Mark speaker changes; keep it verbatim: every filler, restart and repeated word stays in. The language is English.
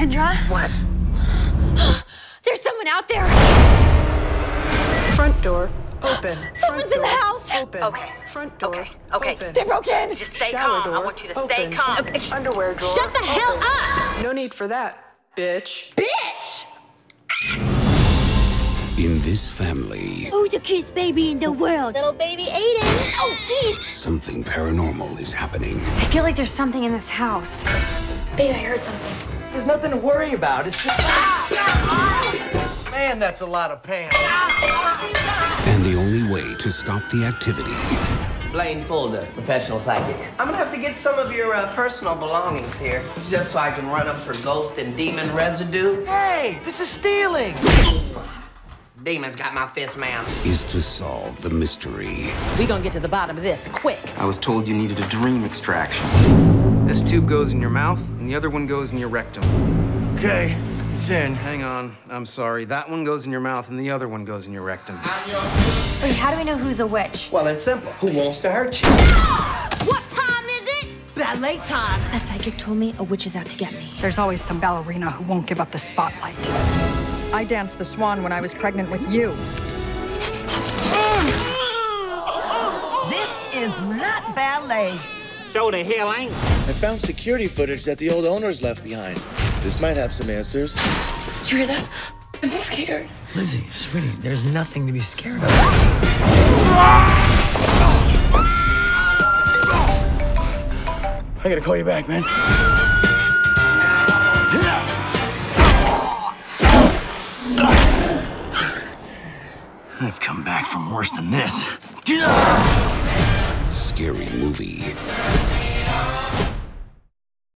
Speaker 1: Kendra?
Speaker 2: What?
Speaker 1: There's someone out there!
Speaker 2: Front door open.
Speaker 1: Someone's
Speaker 2: Front
Speaker 1: in the
Speaker 2: door
Speaker 1: house!
Speaker 2: Open.
Speaker 3: Okay.
Speaker 2: Front door
Speaker 3: Okay. Okay.
Speaker 2: open.
Speaker 1: They broke in!
Speaker 3: Just stay
Speaker 2: Shower
Speaker 3: calm.
Speaker 2: door
Speaker 3: I want you to stay
Speaker 2: open.
Speaker 3: calm.
Speaker 2: Uh, Underwear drawer
Speaker 1: Shut the hell
Speaker 2: open.
Speaker 1: up!
Speaker 2: No need for that, bitch.
Speaker 1: Bitch!
Speaker 4: In this family,
Speaker 1: Who's the cutest baby in the world? Little baby Aiden. Oh, jeez!
Speaker 4: something paranormal is happening.
Speaker 1: I feel like there's something in this house. Babe, I heard something.
Speaker 5: There's nothing to worry about. It's just... Man, that's a lot of pain.
Speaker 4: And the only way to stop the activity
Speaker 5: Blaine Folder, professional psychic. I'm gonna have to get some of your uh, personal belongings here. It's just so I can run up for ghost and demon residue. Hey, this is stealing. Demons got my fist, ma'am.
Speaker 4: is to solve the mystery.
Speaker 3: We gonna get to the bottom of this quick.
Speaker 6: I was told you needed a dream extraction. This tube goes in your mouth, and the other one goes in your rectum.
Speaker 5: Okay, it's in.
Speaker 6: Hang on, I'm sorry. That one goes in your mouth, and the other one goes in your rectum.
Speaker 1: Wait, how do we know who's a witch?
Speaker 5: Well, it's simple. Who wants to hurt you?
Speaker 3: What time is it? Ballet time.
Speaker 1: A psychic told me a witch is out to get me.
Speaker 7: There's always some ballerina who won't give up the spotlight. I danced the swan when I was pregnant with you.
Speaker 3: This is not ballet.
Speaker 5: Show the healing.
Speaker 8: I found security footage that the old owners left behind. This might have some answers.
Speaker 1: Did you hear that? I'm scared.
Speaker 5: Lindsay, sweetie, there's nothing to be scared of. I gotta call you back, man. I've come back from worse than this.
Speaker 4: Scary movie.